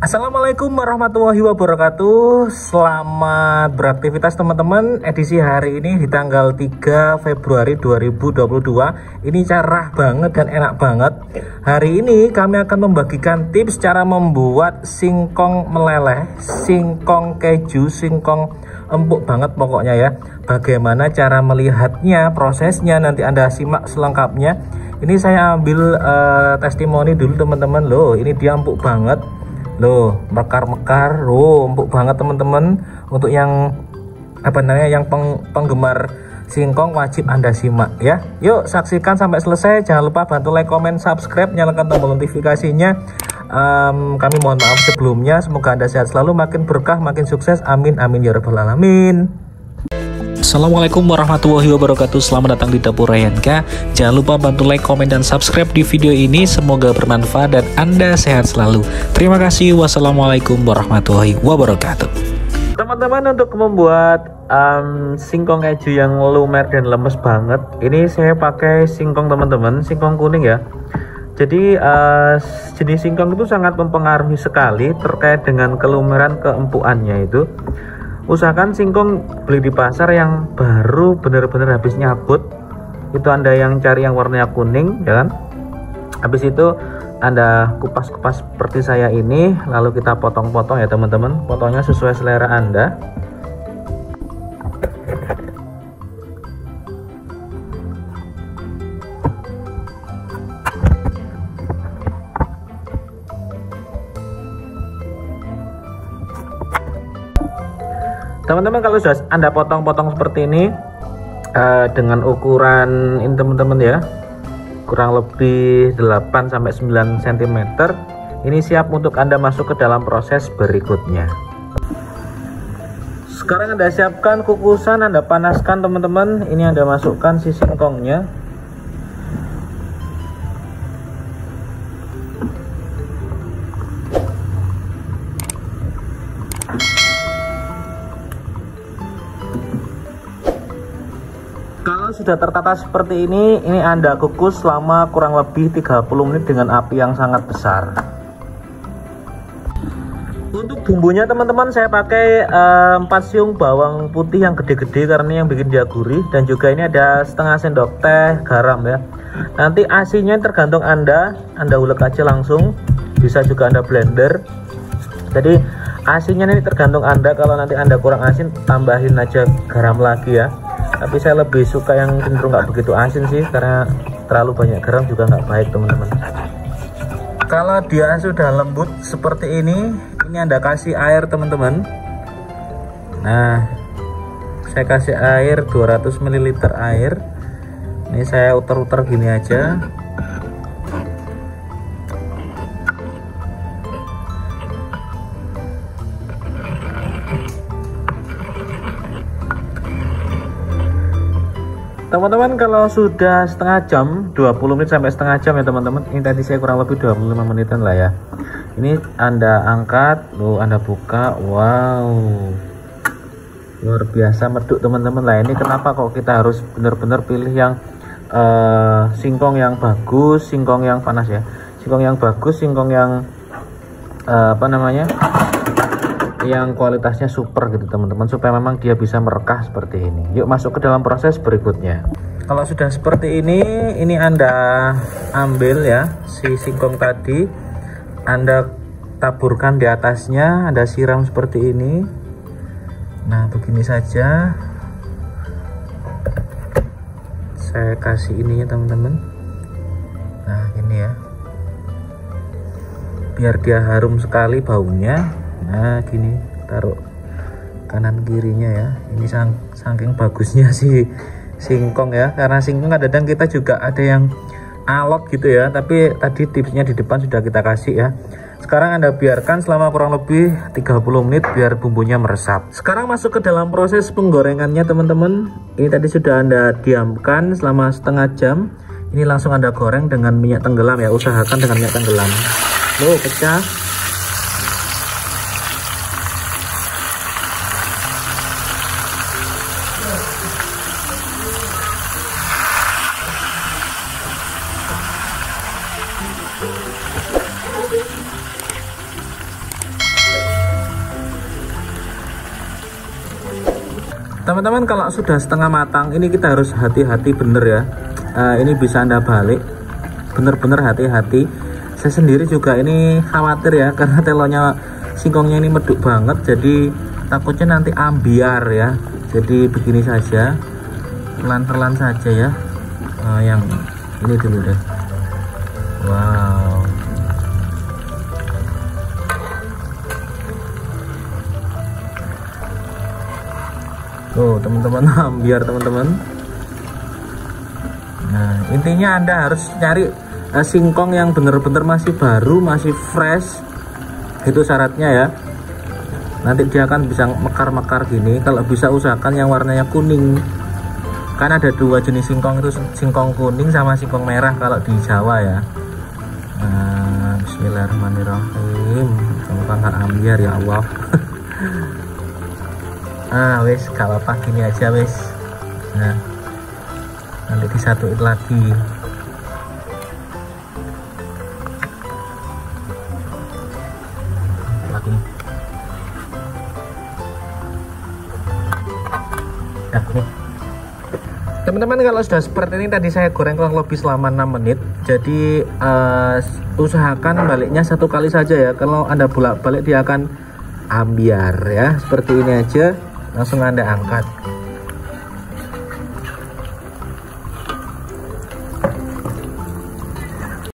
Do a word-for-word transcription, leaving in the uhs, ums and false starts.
Assalamualaikum warahmatullahi wabarakatuh. Selamat beraktivitas teman-teman. Edisi hari ini di tanggal tiga Februari dua ribu dua puluh dua. Ini cerah banget dan enak banget. Hari ini kami akan membagikan tips cara membuat singkong meleleh, singkong keju, singkong empuk banget pokoknya ya. Bagaimana cara melihatnya, prosesnya, nanti Anda simak selengkapnya. Ini saya ambil uh, testimoni dulu teman-teman. Loh, ini dia empuk banget. Loh, mekar-mekar, loh, empuk banget teman-teman. Untuk yang apa namanya, yang peng, penggemar singkong wajib Anda simak ya. Yuk saksikan sampai selesai. Jangan lupa bantu like, comment, subscribe, nyalakan tombol notifikasinya. Um, kami mohon maaf sebelumnya. Semoga Anda sehat selalu, makin berkah, makin sukses. Amin, amin ya rabbal alamin. Assalamualaikum warahmatullahi wabarakatuh. Selamat datang di Dapur Ryanka. Jangan lupa bantu like, komen, dan subscribe di video ini. Semoga bermanfaat dan Anda sehat selalu. Terima kasih. Wassalamualaikum warahmatullahi wabarakatuh. Teman-teman, untuk membuat um, singkong keju yang lumer dan lemes banget, ini saya pakai singkong teman-teman, singkong kuning ya. Jadi uh, jenis singkong itu sangat mempengaruhi sekali terkait dengan kelumeran, keempukannya itu. Usahakan singkong beli di pasar yang baru benar-benar habis nyabut. Itu Anda yang cari yang warnanya kuning ya kan. Habis itu Anda kupas-kupas seperti saya ini, lalu kita potong-potong ya teman-teman. Potongnya sesuai selera Anda. Teman-teman, kalau sudah Anda potong-potong seperti ini uh, dengan ukuran ini teman-teman ya, kurang lebih delapan sampai sembilan sentimeter, ini siap untuk Anda masuk ke dalam proses berikutnya. Sekarang Anda siapkan kukusan, Anda panaskan teman-teman. Ini Anda masukkan si singkongnya. Kalau sudah tertata seperti ini, ini Anda kukus selama kurang lebih tiga puluh menit dengan api yang sangat besar. Untuk bumbunya teman-teman, saya pakai empat uh, siung bawang putih yang gede-gede karena yang bikin dia gurih, dan juga ini ada setengah sendok teh garam ya. Nanti asinnya tergantung Anda, Anda ulek aja langsung, bisa juga Anda blender. Jadi asinnya ini tergantung Anda, kalau nanti Anda kurang asin tambahin aja garam lagi ya. Tapi saya lebih suka yang cenderung nggak begitu asin sih, karena terlalu banyak garam juga nggak baik teman-teman. Kalau dia sudah lembut seperti ini, ini Anda kasih air teman-teman. Nah, saya kasih air dua ratus mililiter air. Ini saya uter-uter gini aja. Teman-teman, kalau sudah setengah jam, dua puluh menit sampai setengah jam ya teman-teman. Ini tadi saya kurang lebih dua puluh lima menitan lah ya. Ini Anda angkat, lalu Anda buka. Wow, luar biasa meduk teman-teman lah. Ini kenapa kok kita harus benar-benar pilih yang uh, singkong yang bagus, singkong yang panas ya. Singkong yang bagus, singkong yang uh, apa namanya, yang kualitasnya super gitu teman-teman, supaya memang dia bisa merekah seperti ini. Yuk masuk ke dalam proses berikutnya. Kalau sudah seperti ini, ini Anda ambil ya si singkong tadi, Anda taburkan di atasnya, Anda siram seperti ini. Nah, begini saja. Saya kasih ininya teman-teman. Nah, ini ya. Biar dia harum sekali baunya. Nah, gini, taruh kanan kirinya ya. Ini sang, saking bagusnya si singkong ya, karena singkong kadang-kadang kita juga ada yang alot gitu ya, tapi tadi tipsnya di depan sudah kita kasih ya. Sekarang Anda biarkan selama kurang lebih tiga puluh menit biar bumbunya meresap. Sekarang masuk ke dalam proses penggorengannya teman-teman. Ini tadi sudah Anda diamkan selama setengah jam. Ini langsung Anda goreng dengan minyak tenggelam ya, usahakan dengan minyak tenggelam. Loh, pecah. Teman-teman, kalau sudah setengah matang ini kita harus hati-hati bener ya. Uh, ini bisa Anda balik, bener-bener hati-hati. Saya sendiri juga ini khawatir ya, karena telonya singkongnya ini meduk banget, jadi takutnya nanti ambiar ya. Jadi begini saja, pelan-pelan saja ya. Uh, yang ini dulu deh. Wow. Tuh teman-teman, ambiar teman-teman. Nah intinya Anda harus cari uh, singkong yang bener-bener masih baru, masih fresh. Itu syaratnya ya. Nanti dia akan bisa mekar-mekar gini. Kalau bisa usahakan yang warnanya kuning. Kan ada dua jenis singkong, itu singkong kuning sama singkong merah kalau di Jawa ya. Nah, bismillahirrahmanirrahim. Semoga nggak ambiar ya Allah. Ah wes, gak apa-apa, gini aja wes. Nah nanti disatuin lagi. Lagi nah, nih teman-teman, kalau sudah seperti ini tadi saya goreng kurang lebih selama enam menit. Jadi uh, usahakan baliknya satu kali saja ya. Kalau Anda bolak-balik dia akan ambiar ya. Seperti ini aja, langsung Anda angkat.